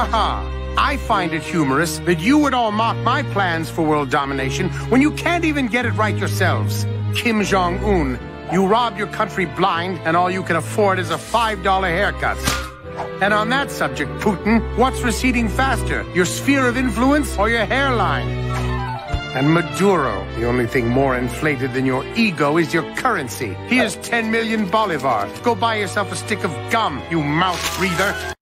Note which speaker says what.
Speaker 1: ha! I find it humorous that you would all mock my plans for world domination when you can't even get it right yourselves. Kim Jong-un, you robbed your country blind, and all you can afford is a $5 haircut. And on that subject, Putin, what's receding faster, your sphere of influence or your hairline? And Maduro, the only thing more inflated than your ego is your currency. Here's 10 million bolivars. Go buy yourself a stick of gum, you mouth breather.